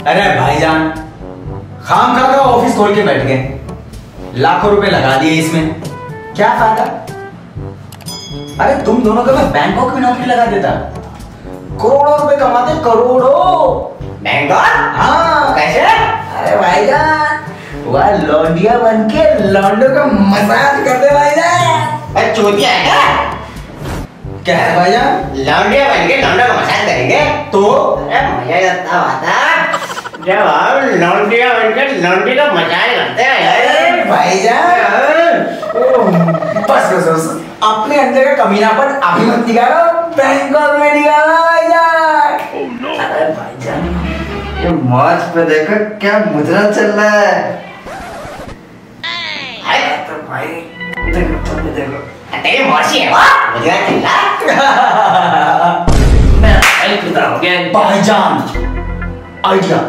अरे भाईजान, खामखा का ऑफिस खोल के बैठ गए, लाखों रुपए लगा दिए इसमें, क्या फायदा? अरे तुम दोनों को मैं बैंकॉक में नौकरी लगा देता, करोड़ों रुपए कमाते, करोड़ों। बैंकॉक? हाँ। कैसे? अरे भाईजान, वह लौंडिया बन के लौंडों का मसाज करते भाईजान। अरे चूतिया है क्या है भाईजान? लौंडिया बन के लौंडों का मसाज करेंगे तो अरे मजा आता आता जब हम लौंडिया बन के लौंडी का मसाज करते हैं। अरे भाईजान, बस बस बस, अपने अंदर का कमीनापन अभी मत निकालो, बैंकॉक में निकालो भाईजान। अरे भाईजान, ये मौज पे देखो क्या मुद्रा चल रहा है। तो भाई देखो देखो, तेरी मौसी है वाह, मुझे चिल्ला। मैं खुदा हो गया भाईजान, आइडिया,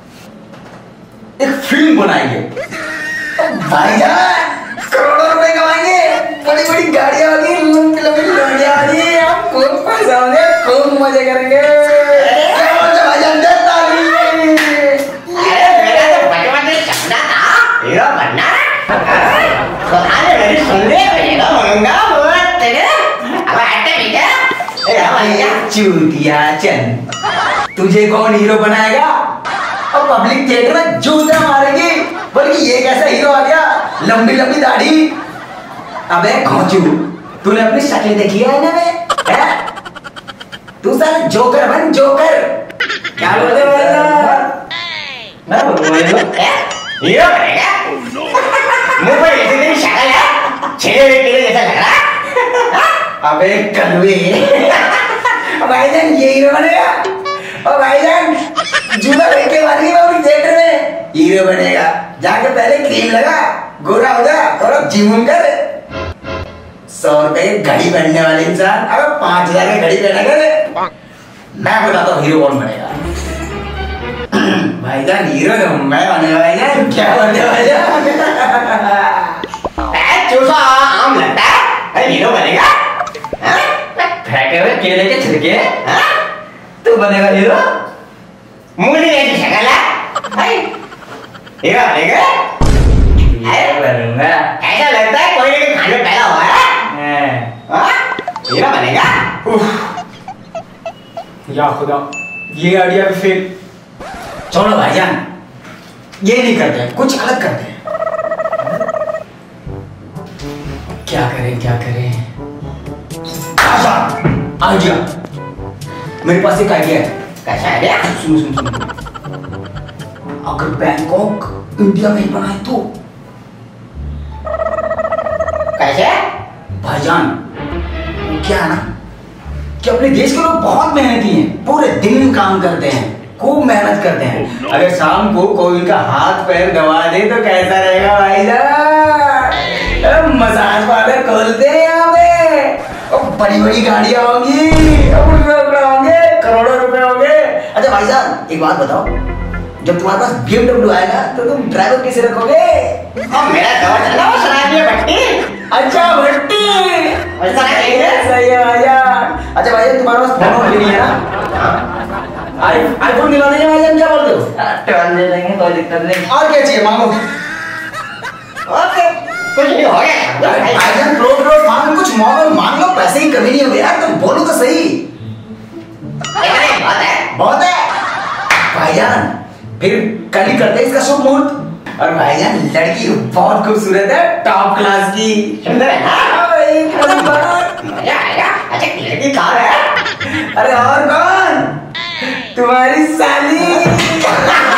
एक फिल्म बनाएंगे भाईजान, करोड़ों रुपए कमाएंगे, बड़ी बड़ी गाड़ियां होगी, लंबी लंबी गाड़ियां होगी, हम खूब पैसा होंगे, खूब मजे करेंगे। क्या बोलते भाईजान? देता नहीं। अरे मेरा तो बचपन से सपना था हीरो बनना। तो आज मेरी सुन ले, हीरो बनूंगा बहुत तेरे। अब आते बेटा, चूतिया चंद, तुझे कौन हीरो बनाएगा? और पब्लिक थिएटर में जूता मारेगी, बल्कि ये कैसा हीरो आ गया, लंबी लंबी दाढ़ी। अबे घोंचू, तूने अपनी शक्ल देखी है ना में? तू साला जोकर बन, जोकर। क्या बोलते भाई? मैं बोलूँगा हीरो बनेगा। मुंह पर ऐसे तेरी शक्ल है, छेले हुए केले जैसा लग रहा है। अबे कलवे, भाईजान ये हीरो बनेगा। और भाईजान जूता लेके मारेगी मैं अपनी थिएटर में, हीरो बनेगा। जाके पहले क्रीम लगा, गोरा हो जा, और अब जिम कर। 100 रुपए की घड़ी पहनने वाले इंसान अगर 5000 की घड़ी पहना करे, मैं बताता हूँ हीरो कौन बनेगा। भाईजान हीरो तो मैं बनेगा भाईजान। क्या बोलते भाईजान? चूसा आम लगता है, हीरो बनेगा। फेंके हुए केले के छिलके, तू बनेगा हीरो। मूली जैसी शक्ल है, हीरो बनेगा। बनूंगा। ऐसा लगता है कोई ना कोई खाने में पैदा हुआ है। हीरो बनेगा। या खुदा, ये आइडिया भी फेल। चलो भाईजान, ये नहीं करते हैं, कुछ अलग करते हैं। क्या करें क्या करें? आइडिया, मेरे पास एक आइडिया है। कैसा आइडिया? सुनो सुनो सुनो, अगर बैंकॉक इंडिया में ही बनाए तो? कैसे? भाईजान क्या है ना कि अपने देश के लोग बहुत मेहनती हैं, पूरे दिन काम करते हैं, खूब मेहनत करते हैं। अगर शाम को कोई उनका हाथ पैर दबा दे तो कैसा रहेगा भाईजान? मसाज पार्लर खोलते हैं यहाँ पे, और बड़ी बड़ी गाड़ियां होंगी, होंगे, करोड़ों रुपए होंगे। अच्छा भाईजान एक बात बताओ, जब तुम्हारे पास BMW आएगा तो तुम ड्राइवर कैसे रखोगे? मेरा दौर चला वो शराबी भट्टी। अच्छा भट्टी, ऐसा कहेंगे? सही है भाईजान। अच्छा भाईजान तुम्हारे पास फोन भी नहीं है ना? आईफोन दिला देंगे भाईजान, क्या बोलते हो? ट्वेल्व दे देंगे, कोई दिक्कत नहीं। और क्या चाहिए मांगो। ओके, कुछ नहीं हो गया। भाईजान रोज रोज मांग, कुछ मांग लो, पैसे की कमी नहीं हो यार, तुम बोलो तो सही। बहुत है, बहुत है भाईजान, फिर कल ही करते हैं इसका शुभ मुहूर्त। और भाईजान लड़की बहुत खूबसूरत है, टॉप क्लास की, सुंदर है ना? मजा आएगा। अच्छा लड़की कहाँ है? अरे और कौन? तुम्हारी साली।